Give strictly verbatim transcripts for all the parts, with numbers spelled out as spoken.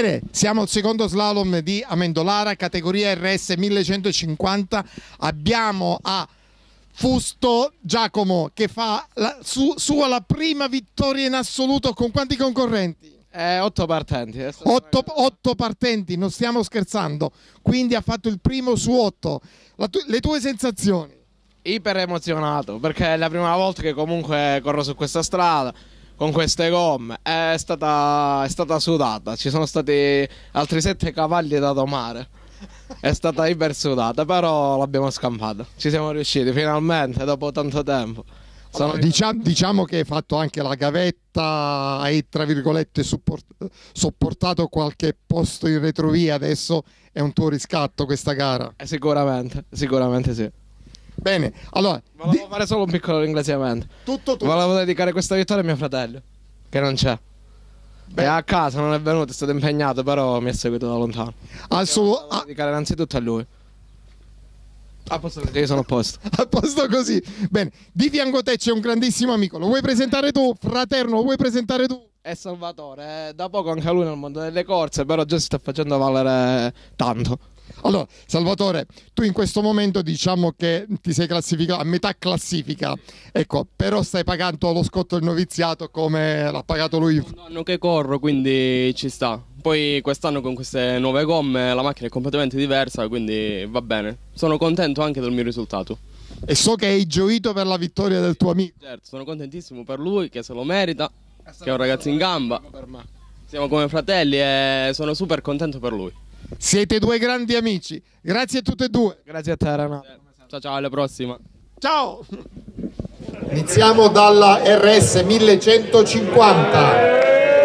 Bene, siamo al secondo slalom di Amendolara, categoria R S millecentocinquanta. Abbiamo a Fusto Giacomo che fa la su, sua la prima vittoria in assoluto. Con quanti concorrenti? Eh, otto partenti. Otto, otto partenti, non stiamo scherzando. Quindi ha fatto il primo su otto. La tu, le tue sensazioni? Iper emozionato perché è la prima volta che comunque corro su questa strada con queste gomme. È stata, è stata sudata. Ci sono stati altri sette cavalli da domare. È stata iper sudata, però l'abbiamo scampata. Ci siamo riusciti finalmente dopo tanto tempo. Sono... Diciamo, diciamo che hai fatto anche la gavetta, hai tra virgolette support... sopportato qualche posto in retrovia, adesso è un tuo riscatto questa gara. Eh, sicuramente, sicuramente sì. Bene, allora... Volevo di... fare solo un piccolo ringraziamento. Tutto, tutto. Volevo dedicare questa vittoria a mio fratello, che non c'è. È a casa, non è venuto, è stato impegnato, però mi ha seguito da lontano. Al suo... Volevo dedicare innanzitutto a lui. A posto così, io sono a posto. A posto così. Bene, di fianco a te c'è un grandissimo amico. Lo vuoi presentare tu? Fraterno, lo vuoi presentare tu? È Salvatore, è da poco anche lui nel mondo delle corse, però già si sta facendo valere tanto. Allora, Salvatore, tu in questo momento diciamo che ti sei classificato a metà classifica, ecco, però stai pagando lo scotto del noviziato come l'ha pagato lui. È un anno che corro, quindi ci sta. Poi quest'anno con queste nuove gomme la macchina è completamente diversa, quindi va bene. Sono contento anche del mio risultato. E so che hai gioito per la vittoria del tuo amico. Certo, sono contentissimo per lui, che se lo merita, che è un ragazzo in gamba. Siamo come fratelli e sono super contento per lui. Siete due grandi amici, grazie a tutte e due. Grazie a te, Renato. Ciao ciao, alla prossima. Ciao. Iniziamo dalla R S millecentocinquanta.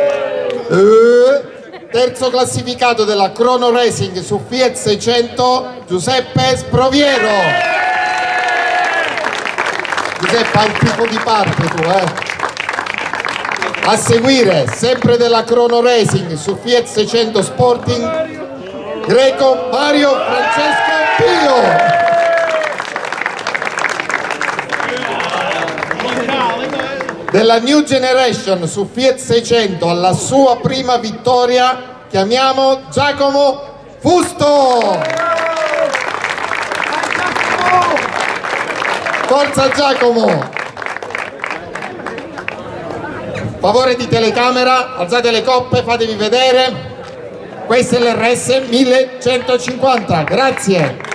Eh, terzo classificato della Chrono Racing su Fiat seicento, Giuseppe Sproviero. Giuseppe, hai un tipo di parte tu, eh. A seguire, sempre della Chrono Racing su Fiat seicento Sporting, Greco Mario Francesco Pio. Della New Generation su Fiat seicento alla sua prima vittoria chiamiamo Giacomo Fusto. Forza Giacomo. Favore di telecamera, alzate le coppe, fatevi vedere. Questo è l'R S millecentocinquanta, grazie.